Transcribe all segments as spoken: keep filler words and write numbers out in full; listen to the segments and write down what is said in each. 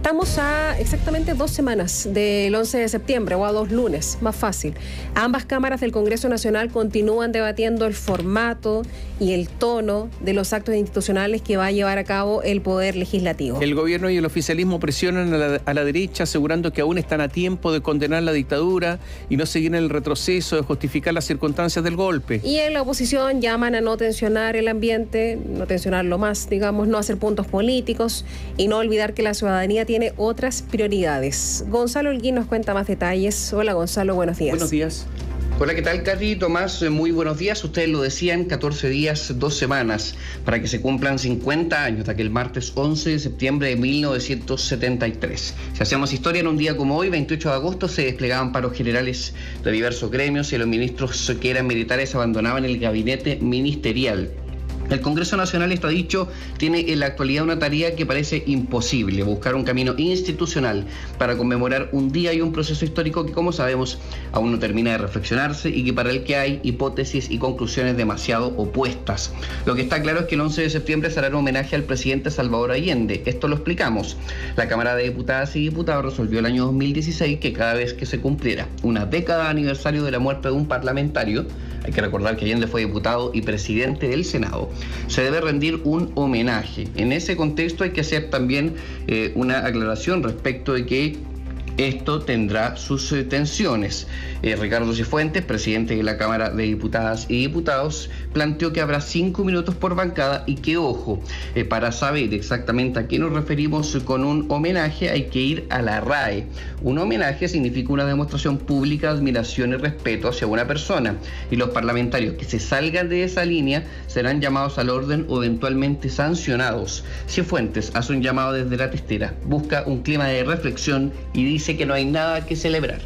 Estamos a exactamente dos semanas del once de septiembre, o a dos lunes, más fácil. Ambas cámaras del Congreso Nacional continúan debatiendo el formato y el tono de los actos institucionales que va a llevar a cabo el Poder Legislativo. El gobierno y el oficialismo presionan a la, a la derecha, asegurando que aún están a tiempo de condenar la dictadura y no seguir en el retroceso de justificar las circunstancias del golpe. Y en la oposición llaman a no tensionar el ambiente, no tensionarlo más, digamos, no hacer puntos políticos y no olvidar que la ciudadanía tiene tiene otras prioridades. Gonzalo Holguín nos cuenta más detalles. Hola Gonzalo, buenos días. Buenos días. Hola, ¿qué tal, Katy? Tomás, muy buenos días. Ustedes lo decían, catorce días, dos semanas, para que se cumplan cincuenta años de aquel martes once de septiembre de mil novecientos setenta y tres. Si hacemos historia, en un día como hoy, veintiocho de agosto, se desplegaban paros generales de diversos gremios y los ministros que eran militares abandonaban el gabinete ministerial. El Congreso Nacional, está dicho, tiene en la actualidad una tarea que parece imposible: buscar un camino institucional para conmemorar un día y un proceso histórico que, como sabemos, aún no termina de reflexionarse y que para el que hay hipótesis y conclusiones demasiado opuestas. Lo que está claro es que el once de septiembre será un homenaje al presidente Salvador Allende. Esto lo explicamos. La Cámara de Diputadas y Diputados resolvió el año dos mil dieciséis que cada vez que se cumpliera una década de aniversario de la muerte de un parlamentario, hay que recordar que Allende fue diputado y presidente del Senado, se debe rendir un homenaje. En ese contexto hay que hacer también eh, una aclaración respecto de que esto tendrá sus eh, tensiones. Eh, Ricardo Cifuentes, presidente de la Cámara de Diputadas y Diputados, planteó que habrá cinco minutos por bancada y que, ojo, eh, para saber exactamente a qué nos referimos con un homenaje hay que ir a la R A E. Un homenaje significa una demostración pública de admiración y respeto hacia una persona, y los parlamentarios que se salgan de esa línea serán llamados al orden o eventualmente sancionados. Cifuentes hace un llamado desde la testera, busca un clima de reflexión y dice que no hay nada que celebrar.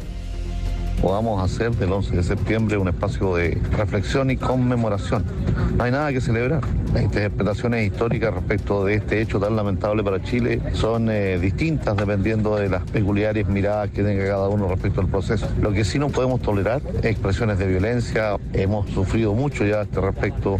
Podamos hacer del once de septiembre un espacio de reflexión y conmemoración. No hay nada que celebrar. Las interpretaciones históricas respecto de este hecho tan lamentable para Chile son eh, distintas dependiendo de las peculiares miradas que tenga cada uno respecto al proceso. Lo que sí no podemos tolerar es expresiones de violencia. Hemos sufrido mucho ya a este respecto.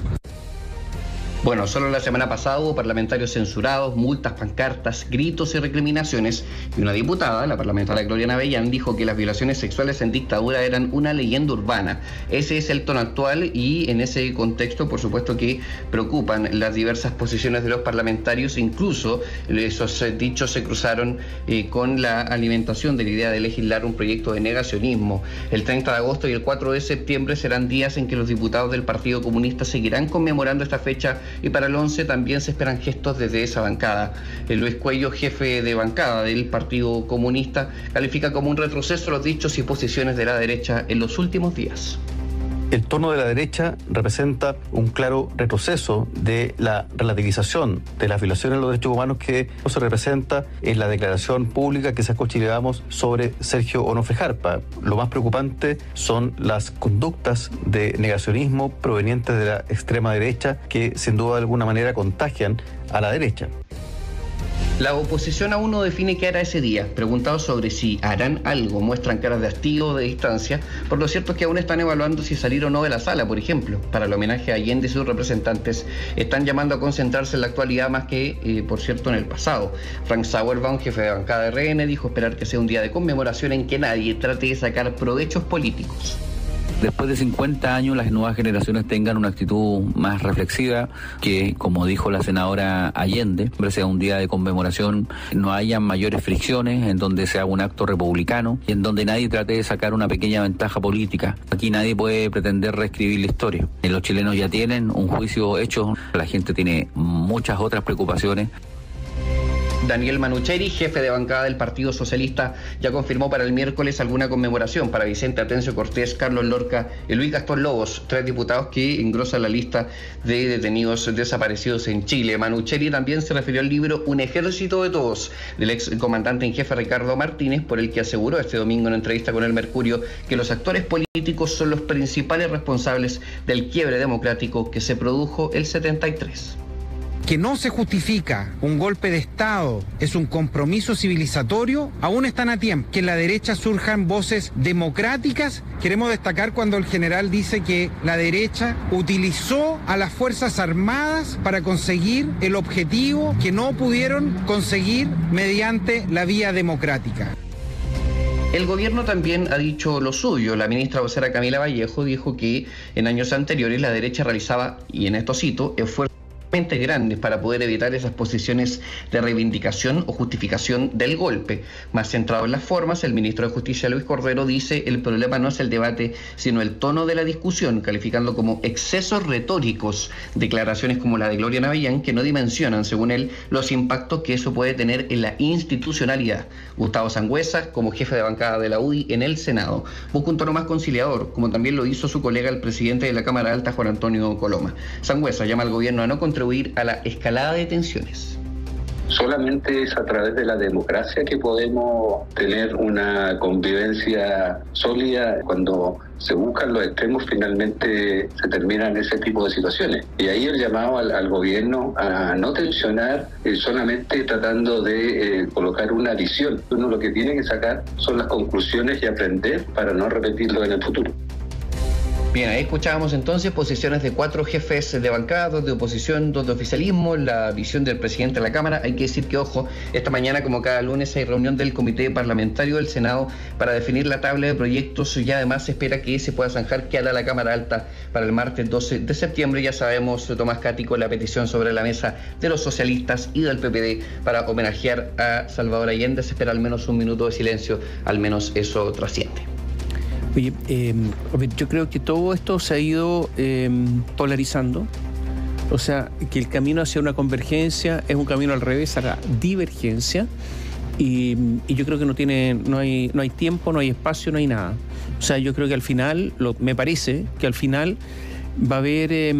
Bueno, solo la semana pasada hubo parlamentarios censurados, multas, pancartas, gritos y recriminaciones, y una diputada, la parlamentaria Gloriana Bellán, dijo que las violaciones sexuales en dictadura eran una leyenda urbana. Ese es el tono actual y en ese contexto, por supuesto, que preocupan las diversas posiciones de los parlamentarios. Incluso esos dichos se cruzaron eh, con la alimentación de la idea de legislar un proyecto de negacionismo. El treinta de agosto y el cuatro de septiembre serán días en que los diputados del Partido Comunista seguirán conmemorando esta fecha, y para el once también se esperan gestos desde esa bancada. El Luis Cuello, jefe de bancada del Partido Comunista, califica como un retroceso los dichos y posiciones de la derecha en los últimos días. El tono de la derecha representa un claro retroceso de la relativización de las violaciones de los derechos humanos que se representa en la declaración pública que sacó Chile Vamos sobre Sergio Onofre Jarpa. Lo más preocupante son las conductas de negacionismo provenientes de la extrema derecha que sin duda de alguna manera contagian a la derecha. La oposición aún no define qué hará ese día. Preguntados sobre si harán algo, muestran caras de hastío o de distancia, por lo cierto es que aún están evaluando si salir o no de la sala, por ejemplo. Para el homenaje a Allende y sus representantes están llamando a concentrarse en la actualidad más que, eh, por cierto, en el pasado. Frank Sauerbaum, jefe de bancada de R N, dijo esperar que sea un día de conmemoración en que nadie trate de sacar provechos políticos. Después de cincuenta años, las nuevas generaciones tengan una actitud más reflexiva, que, como dijo la senadora Allende, sea un día de conmemoración, no haya mayores fricciones, en donde se haga un acto republicano y en donde nadie trate de sacar una pequeña ventaja política. Aquí nadie puede pretender reescribir la historia. Los chilenos ya tienen un juicio hecho, la gente tiene muchas otras preocupaciones. Daniel Manucheri, jefe de bancada del Partido Socialista, ya confirmó para el miércoles alguna conmemoración para Vicente Atencio Cortés, Carlos Lorca y Luis Gastón Lobos, tres diputados que engrosan la lista de detenidos desaparecidos en Chile. Manucheri también se refirió al libro Un ejército de todos, del ex comandante en jefe Ricardo Martínez, por el que aseguró este domingo en una entrevista con El Mercurio que los actores políticos son los principales responsables del quiebre democrático que se produjo el setenta y tres. que no se justifica un golpe de Estado, es un compromiso civilizatorio, aún están a tiempo. Que en la derecha surjan voces democráticas. Queremos destacar cuando el general dice que la derecha utilizó a las Fuerzas Armadas para conseguir el objetivo que no pudieron conseguir mediante la vía democrática. El gobierno también ha dicho lo suyo. La ministra vocera Camila Vallejo dijo que en años anteriores la derecha realizaba, y en esto cito, esfuerzos grandes para poder evitar esas posiciones de reivindicación o justificación del golpe. Más centrado en las formas, el ministro de Justicia Luis Cordero dice el problema no es el debate, sino el tono de la discusión, calificando como excesos retóricos declaraciones como la de Gloria Navillán que no dimensionan, según él, los impactos que eso puede tener en la institucionalidad. Gustavo Sangüesa, como jefe de bancada de la U D I en el Senado, busca un tono más conciliador, como también lo hizo su colega el presidente de la Cámara Alta, Juan Antonio Coloma. Sangüesa llama al gobierno a no contribuir a la escalada de tensiones. Solamente es a través de la democracia que podemos tener una convivencia sólida. Cuando se buscan los extremos, finalmente se terminan ese tipo de situaciones. Y ahí el llamado al, al gobierno a no tensionar, eh, solamente tratando de eh, colocar una visión. Uno lo que tiene que sacar son las conclusiones y aprender para no repetirlo en el futuro. Bien, ahí escuchábamos entonces posiciones de cuatro jefes de bancada, dos de oposición, dos de oficialismo, la visión del presidente de la Cámara. Hay que decir que, ojo, esta mañana, como cada lunes, hay reunión del Comité Parlamentario del Senado para definir la tabla de proyectos y además se espera que se pueda zanjar que hará la Cámara Alta para el martes doce de septiembre. Ya sabemos, Tomás Cático, la petición sobre la mesa de los socialistas y del P P D para homenajear a Salvador Allende. Se espera al menos un minuto de silencio, al menos eso trasciende. Oye, eh, yo creo que todo esto se ha ido eh, polarizando, o sea, que el camino hacia una convergencia es un camino al revés, a la divergencia, y, y yo creo que no tiene, no hay, no hay tiempo, no hay espacio, no hay nada. O sea, yo creo que al final, lo, me parece que al final va a haber eh,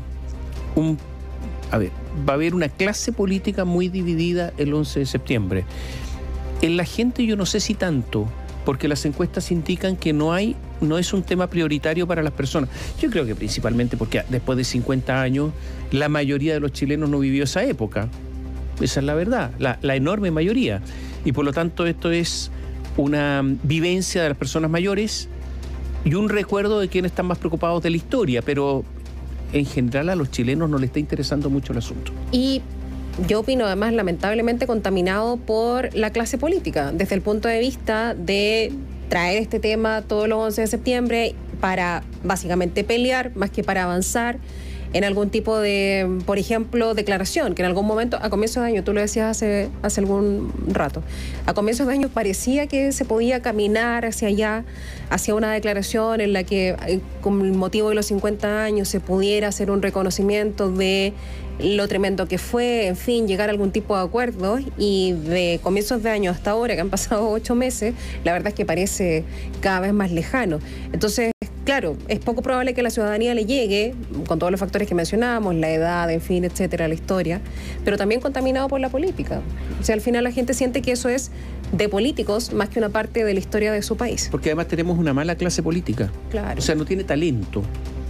un, a ver, va a haber una clase política muy dividida el once de septiembre. En la gente yo no sé si tanto, porque las encuestas indican que no hay, no es un tema prioritario para las personas. Yo creo que principalmente porque después de cincuenta años la mayoría de los chilenos no vivió esa época. Esa es la verdad, la, la enorme mayoría. Y por lo tanto esto es una vivencia de las personas mayores y un recuerdo de quienes están más preocupados de la historia, pero en general a los chilenos no les está interesando mucho el asunto. Y yo opino además lamentablemente contaminado por la clase política, desde el punto de vista de traer este tema todos los once de septiembre para básicamente pelear más que para avanzar en algún tipo de, por ejemplo, declaración, que en algún momento, a comienzos de año, tú lo decías hace, hace algún rato, a comienzos de año parecía que se podía caminar hacia allá, hacia una declaración en la que, con el motivo de los cincuenta años, se pudiera hacer un reconocimiento de lo tremendo que fue, en fin, llegar a algún tipo de acuerdo, y de comienzos de año hasta ahora, que han pasado ocho meses, la verdad es que parece cada vez más lejano. Entonces, claro, es poco probable que la ciudadanía le llegue, con todos los factores que mencionábamos, la edad, en fin, etcétera, la historia, pero también contaminado por la política. O sea, al final la gente siente que eso es de políticos más que una parte de la historia de su país. Porque además tenemos una mala clase política. Claro. O sea, no tiene talento.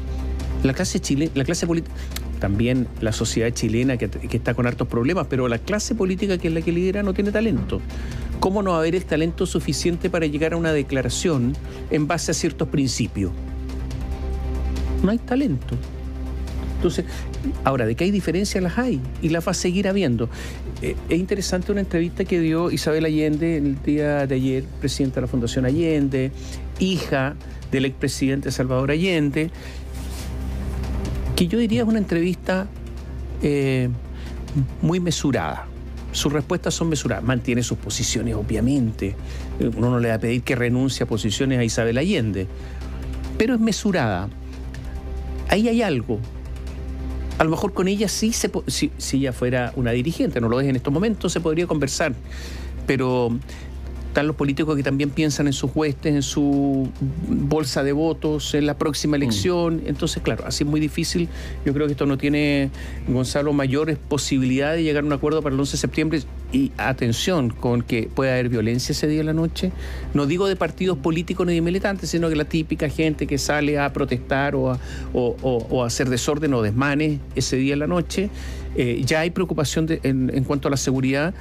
La clase chilena, la clase política, también la sociedad chilena que, que está con hartos problemas, pero la clase política que es la que lidera no tiene talento. ¿Cómo no va a haber el talento suficiente para llegar a una declaración en base a ciertos principios? No hay talento. Entonces, ahora, de que hay diferencias, las hay, y las va a seguir habiendo. Eh, es interesante una entrevista que dio Isabel Allende el día de ayer, presidenta de la Fundación Allende, hija del expresidente Salvador Allende, que yo diría es una entrevista eh, muy mesurada. Sus respuestas son mesuradas. Mantiene sus posiciones, obviamente. Uno no le va a pedir que renuncie a posiciones a Isabel Allende, pero es mesurada. Ahí hay algo. A lo mejor con ella sí, se si, si ella fuera una dirigente, no lo es en estos momentos, se podría conversar. Pero están los políticos que también piensan en sus huestes, en su bolsa de votos, en la próxima elección. Mm. Entonces, claro, así es muy difícil. Yo creo que esto no tiene, Gonzalo, mayores posibilidades de llegar a un acuerdo para el once de septiembre. y atención con que pueda haber violencia ese día en la noche. No digo de partidos políticos ni de militantes, sino que la típica gente que sale a protestar o a, o, o, o a hacer desorden o desmanes ese día en la noche. Eh, ya hay preocupación de, en, en cuanto a la seguridad.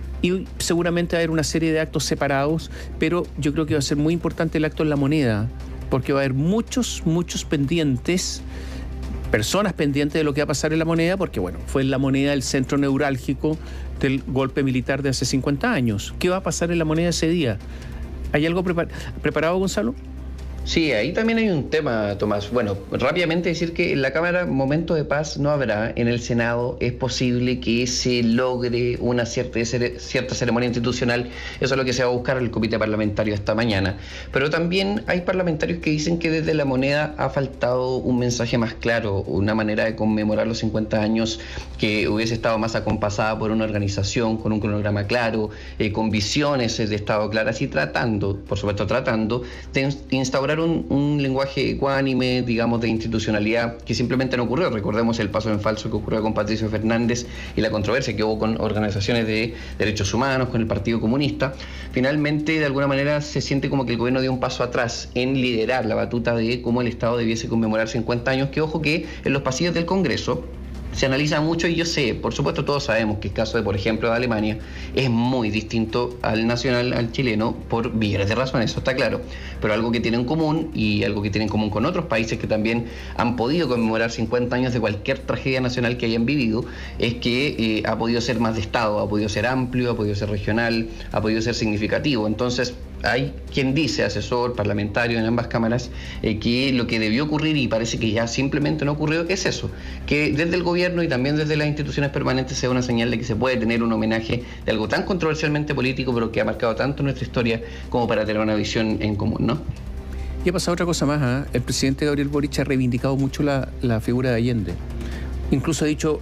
Y seguramente va a haber una serie de actos separados, pero yo creo que va a ser muy importante el acto en La Moneda, porque va a haber muchos, muchos pendientes, personas pendientes de lo que va a pasar en La Moneda, porque bueno, fue en La Moneda el centro neurálgico del golpe militar de hace cincuenta años. ¿Qué va a pasar en La Moneda ese día? ¿Hay algo prepar- preparado, Gonzalo? Sí, ahí también hay un tema, Tomás. Bueno, rápidamente decir que en la Cámara momento de paz no habrá. En el Senado es posible que se logre una cierta, cierta ceremonia institucional. Eso es lo que se va a buscar el comité parlamentario esta mañana. Pero también hay parlamentarios que dicen que desde La Moneda ha faltado un mensaje más claro, una manera de conmemorar los cincuenta años que hubiese estado más acompasada por una organización, con un cronograma claro, eh, con visiones de Estado claras y tratando, por supuesto tratando, de instaurar Un, un lenguaje ecuánime, digamos, de institucionalidad que simplemente no ocurrió. Recordemos el paso en falso que ocurrió con Patricio Fernández y la controversia que hubo con organizaciones de derechos humanos, con el Partido Comunista. Finalmente, de alguna manera, se siente como que el gobierno dio un paso atrás en liderar la batuta de cómo el Estado debiese conmemorar cincuenta años, que ojo que en los pasillos del Congreso se analiza mucho y yo sé, por supuesto todos sabemos que el caso de, por ejemplo, de Alemania es muy distinto al nacional, al chileno, por millones de razones, eso está claro, pero algo que tienen en común y algo que tienen en común con otros países que también han podido conmemorar cincuenta años de cualquier tragedia nacional que hayan vivido, es que eh, ha podido ser más de Estado, ha podido ser amplio, ha podido ser regional, ha podido ser significativo. Entonces, hay quien dice, asesor, parlamentario en ambas cámaras, eh, que lo que debió ocurrir, y parece que ya simplemente no ocurrió, es eso, que desde el gobierno y también desde las instituciones permanentes sea una señal de que se puede tener un homenaje de algo tan controversialmente político, pero que ha marcado tanto nuestra historia como para tener una visión en común, ¿no? Y ha pasado otra cosa más, ¿eh? El presidente Gabriel Boric ha reivindicado mucho la, la figura de Allende. Incluso ha dicho,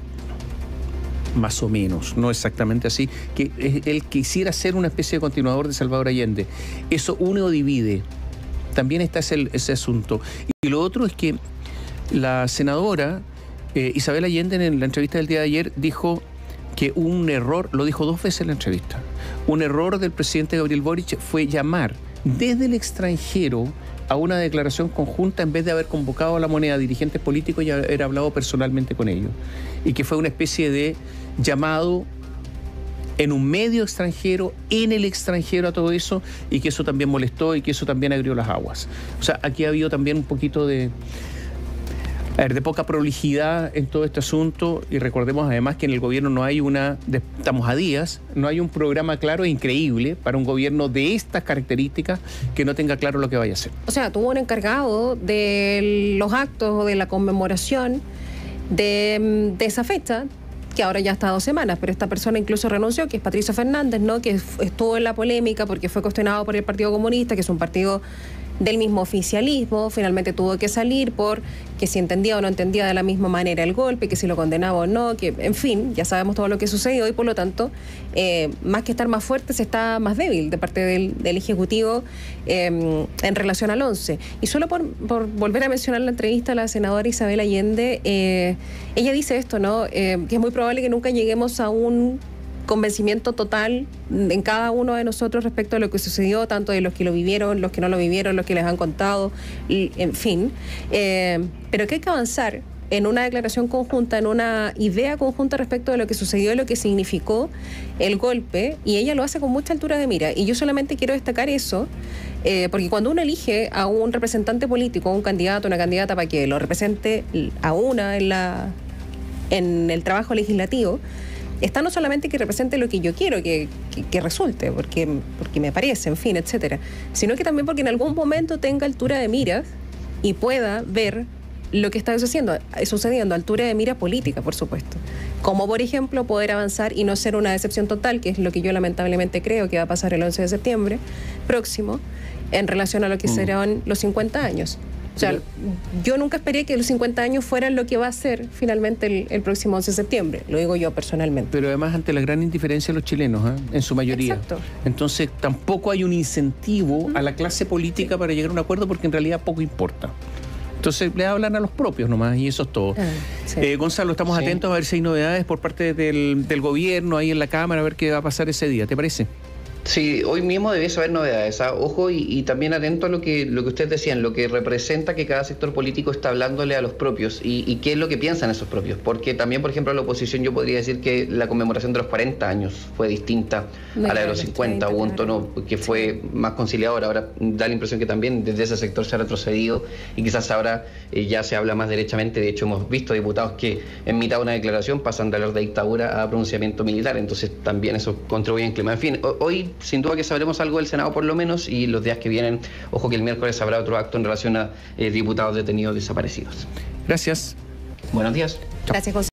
más o menos, no exactamente así, que él quisiera ser una especie de continuador de Salvador Allende. Eso une o divide. También está ese, ese asunto. Y lo otro es que la senadora eh, Isabel Allende, en la entrevista del día de ayer, dijo que un error, lo dijo dos veces en la entrevista, un error del presidente Gabriel Boric fue llamar desde el extranjero a una declaración conjunta en vez de haber convocado a La Moneda a dirigentes políticos y haber hablado personalmente con ellos. Y que fue una especie de llamado en un medio extranjero, en el extranjero a todo eso, y que eso también molestó y que eso también agrió las aguas. O sea, aquí ha habido también un poquito de, a ver, de poca prolijidad en todo este asunto, y recordemos además que en el gobierno no hay una, de, estamos a días, no hay un programa claro e increíble para un gobierno de estas características que no tenga claro lo que vaya a hacer. O sea, tuvo un encargado de los actos o de la conmemoración de, de esa fecha, que ahora ya está dos semanas, pero esta persona incluso renunció, que es Patricio Fernández, ¿no? Que estuvo en la polémica porque fue cuestionado por el Partido Comunista, que es un partido del mismo oficialismo, finalmente tuvo que salir por que si entendía o no entendía de la misma manera el golpe, que si lo condenaba o no, que en fin, ya sabemos todo lo que sucedió y por lo tanto, eh, más que estar más fuerte, se está más débil de parte del, del Ejecutivo eh, en relación al once. Y solo por, por volver a mencionar la entrevista a la senadora Isabel Allende, eh, ella dice esto, ¿no? Eh, que es muy probable que nunca lleguemos a un convencimiento total en cada uno de nosotros respecto a lo que sucedió, tanto de los que lo vivieron, los que no lo vivieron, los que les han contado, y, en fin. Eh, pero que hay que avanzar en una declaración conjunta, en una idea conjunta respecto de lo que sucedió y lo que significó el golpe, y ella lo hace con mucha altura de mira. Y yo solamente quiero destacar eso, eh, porque cuando uno elige a un representante político, a un candidato, una candidata para que lo represente a una en, la, en el trabajo legislativo, está no solamente que represente lo que yo quiero que, que, que resulte, porque, porque me parece, en fin, etcétera, sino que también porque en algún momento tenga altura de miras y pueda ver lo que está sucediendo, sucediendo, altura de mira política, por supuesto. Como, por ejemplo, poder avanzar y no ser una decepción total, que es lo que yo lamentablemente creo que va a pasar el once de septiembre próximo, en relación a lo que mm. serán los cincuenta años. O sea, yo nunca esperé que los cincuenta años fueran lo que va a ser finalmente el, el próximo once de septiembre, lo digo yo personalmente. Pero además ante la gran indiferencia de los chilenos, ¿eh? En su mayoría. Exacto. Entonces tampoco hay un incentivo uh-huh. a la clase política para llegar a un acuerdo porque en realidad poco importa. Entonces le hablan a los propios nomás y eso es todo. Ah, Sí. Eh, Gonzalo, estamos Sí. atentos a ver si hay novedades por parte del, del gobierno ahí en la Cámara, a ver qué va a pasar ese día, ¿te parece? Sí, hoy mismo debe haber novedades. ¿Ah? Ojo, y, y también atento a lo que, lo que ustedes decían, lo que representa que cada sector político está hablándole a los propios y, y qué es lo que piensan esos propios. Porque también, por ejemplo, a la oposición yo podría decir que la conmemoración de los cuarenta años fue distinta No, a la de los claro, cincuenta. treinta, Hubo un tono que fue más conciliador. Ahora da la impresión que también desde ese sector se ha retrocedido y quizás ahora eh, ya se habla más derechamente. De hecho, hemos visto diputados que en mitad de una declaración pasan de hablar de dictadura a pronunciamiento militar. Entonces también eso contribuye en clima. En fin, hoy sin duda que sabremos algo del Senado por lo menos, y los días que vienen, ojo que el miércoles habrá otro acto en relación a eh, diputados detenidos desaparecidos. Gracias. Buenos días. Gracias, José.